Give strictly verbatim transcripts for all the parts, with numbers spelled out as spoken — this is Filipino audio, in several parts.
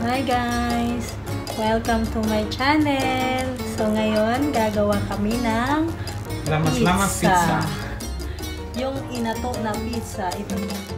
Hi guys! Welcome to my channel! So ngayon, gagawa kami ng Lamas-lamas pizza. Yung inato na pizza. Ito.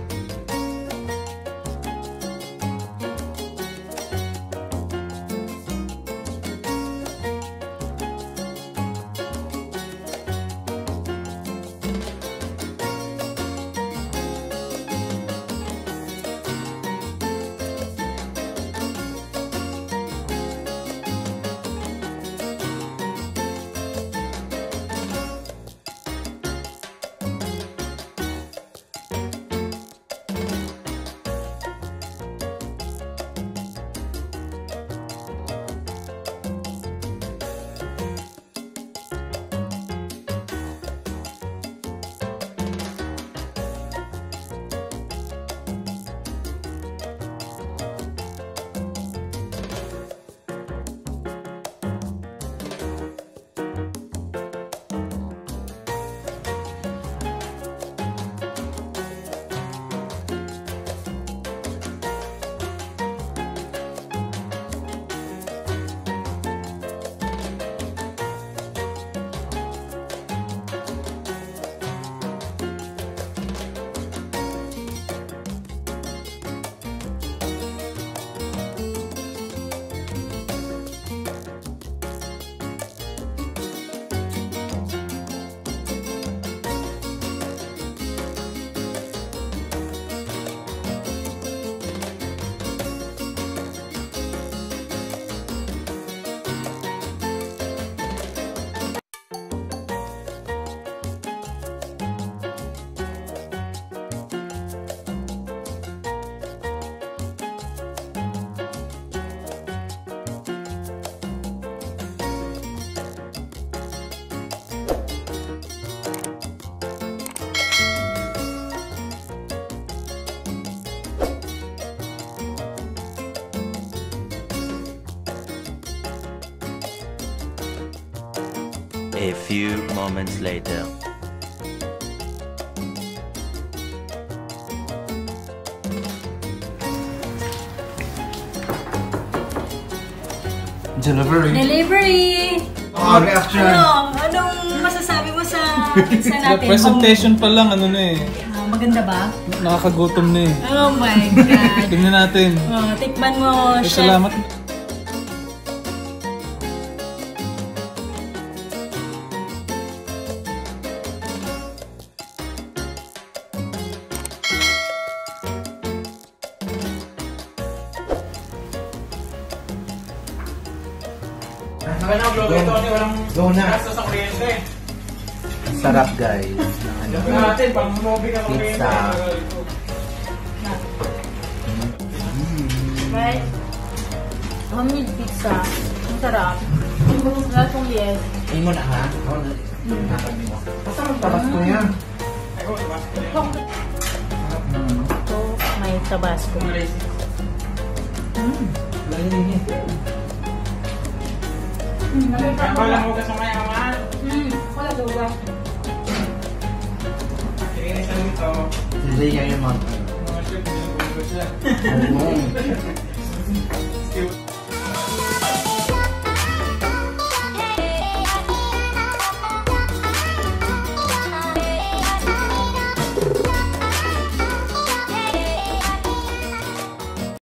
A few moments later. Delivery. Delivery! Oh, reaction. Ano? Anong masasabi mo sa pizza natin? Presentation pa lang, ano na eh. Ah, maganda ba? Nakakagutom na eh. Oh my God! Tingnan natin. Oh, tikman mo, Eh, chef. salamat. Go na. Sarap guys. Ano? Pizza. Right? Homemade pizza. Ang sarap. Lahat kong yes. Hindi mo na ha? Masarap tabasco yan. Ito, may tabasco. Mm. Wala mo ka sa mayaman. Mm, wala duga. Tingin sa ito. Hindi niya yung mga. Mga chef, hindi ko siya. Ano mo? Still.